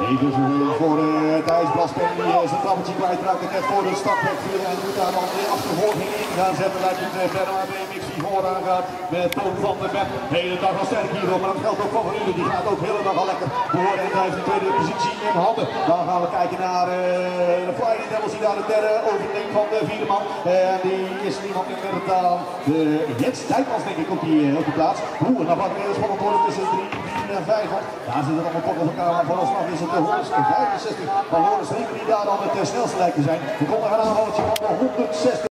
Even voor Thijs Blaspen, die zijn trappetje kwijtraakt net voor de startplek viel en moet daar dan de achtervolging in gaan zetten. Lijkt het Bernard BMX die vooraan gaat met Tom van der Ven. De hele dag al sterk hierop, maar dat geldt ook voor Van die gaat ook de hele dag al lekker door en hij heeft de tweede positie in handen. Dan gaan we kijken naar de Flying Devils die daar de derde overneemt van de vierde man. En die is niemand minder dan de Jens Dijkmans denk ik op die plaats. En dan gaat weer spannend worden tussen 3, 4 en 5. Daar zitten nog een pot op elkaar aan. Vooralsnog is het de 165 van Lorenz Rinker die daar dan het snelste lijkt te zijn. Er komt nog een aanvalletje van de 160.